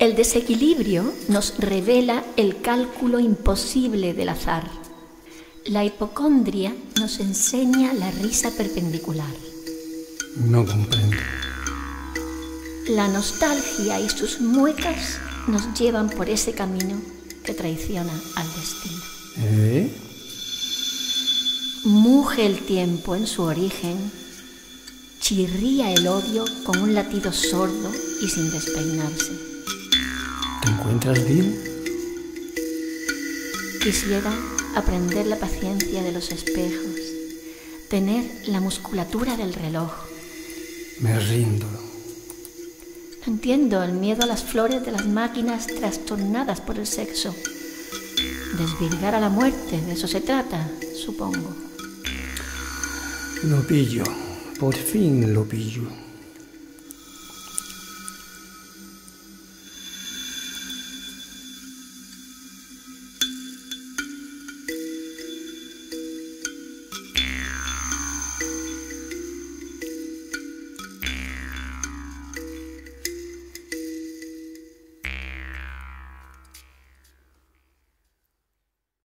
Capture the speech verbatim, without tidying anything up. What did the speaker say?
El desequilibrio nos revela el cálculo imposible del azar. La hipocondria nos enseña la risa perpendicular. No comprendo. La nostalgia y sus muecas nos llevan por ese camino que traiciona al destino. ¿Eh? Muge el tiempo en su origen, chirría el odio con un latido sordo y sin despeinarse. ¿Te encuentras bien? Quisiera aprender la paciencia de los espejos, tener la musculatura del reloj. Me rindo. No entiendo el miedo a las flores de las máquinas trastornadas por el sexo. Desvirgar a la muerte, de eso se trata, supongo. Lo pillo, por fin lo pillo.